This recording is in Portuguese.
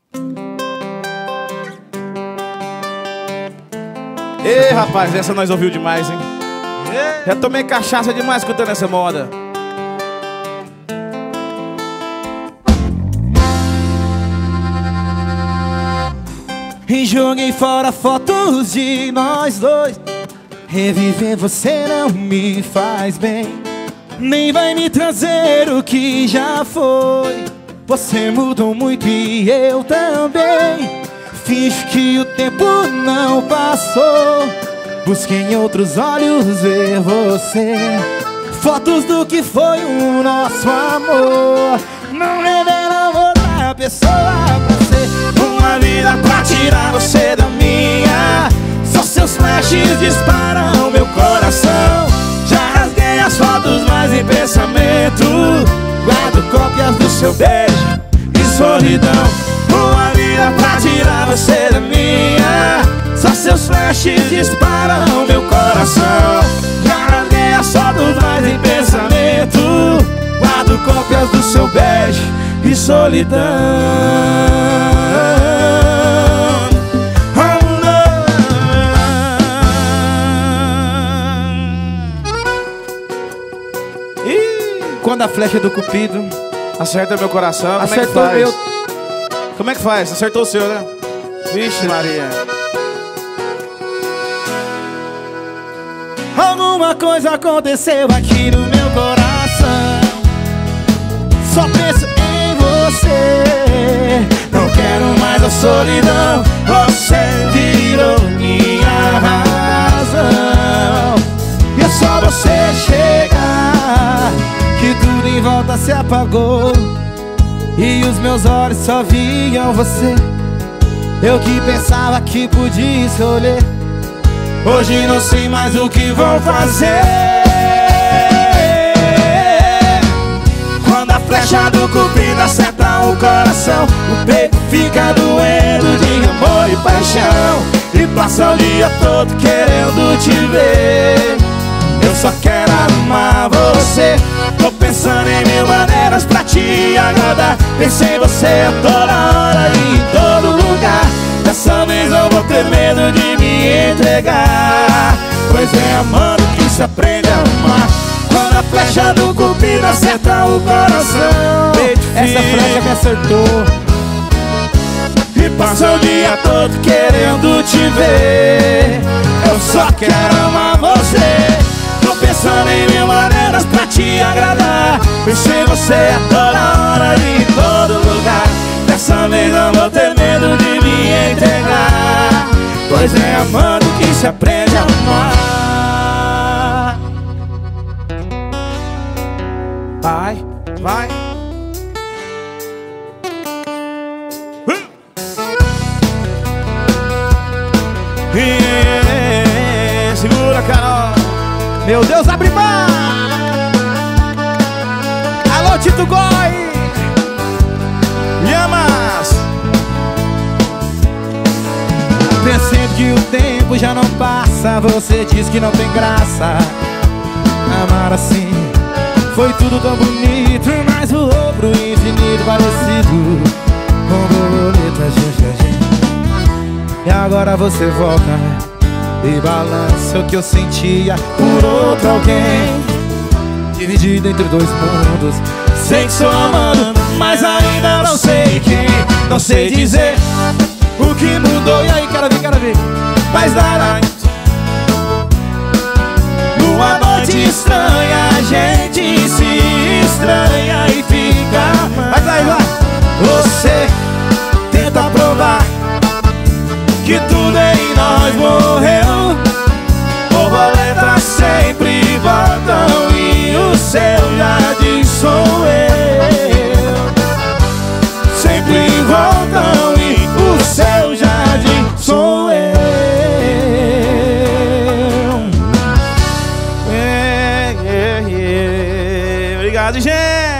Ei, rapaz, essa nós ouviu demais, hein? Já tomei cachaça demais escutando essa moda. E joguei fora fotos de nós dois. Reviver você não me faz bem, nem vai me trazer o que já foi. Você mudou muito e eu também. Finge que o tempo não passou. Busquei em outros olhos ver você. Fotos do que foi o nosso amor não revelam outra pessoa pra ser. Uma vida pra tirar você da minha. Só seus flashes disparam meu coração. Já rasguei as fotos, mas em pensamento guardo cópias do seu beijo e solidão. Uma vida pra tirar você da minha. Só seus flashes disparam meu coração. Já rasguei as fotos, mas em pensamento guardo cópias do seu beijo e solidão. Quando a flecha do cupido acerta meu coração, acertou como é que faz? meu. Como é que faz? Acertou o seu, né? Vixe, Maria. Alguma coisa aconteceu aqui no meu coração. Só penso em você. Não quero mais a solidão. Você virou minha razão. E é só você chegar que tudo em volta se apagou. E os meus olhos só viam você. Eu que pensava que podia escolher, hoje não sei mais o que vou fazer. Quando a flecha do cupido acerta o coração, o peito fica doendo de amor e paixão. E passa o dia todo querendo te ver. Eu só quero amar você. Tô pensando em mil maneiras pra te agradar. Pensei em você a toda hora e em todo lugar. Dessa vez eu vou ter medo de me entregar, pois é amando que se aprende a amar. Quando a flecha do cupido acerta o coração, essa flecha me acertou. E passa o dia todo querendo te ver. Eu só quero amar você. Tô pensando em mil maneiras pra te agradar. Pensei em você a toda hora e em todo lugar. Dessa vez não vou ter medo de me entregar, pois é amando que se aprende a amar. Vai, vai. Segura, Carol. Meu Deus, abre mar. Alô, Tito Goi. Yamas. Percebo que o tempo já não passa. Você diz que não tem graça amar assim. Foi tudo tão bonito, mas o outro infinito parecido com borboleta, gente. E agora você volta e balança o que eu sentia por outro alguém. Dividido entre dois mundos. Sei que sou amando, mas ainda não sei quem. Não sei dizer o que mudou. E aí, quero ver. Mas nada. Numa noite estranha a gente se estranha e fica. Vai. Você tenta provar que tudo em nós morreu. Borboletas sempre voltam e o céu jardim sou eu. Sempre voltam e o céu jardim sou eu. Obrigado, gente.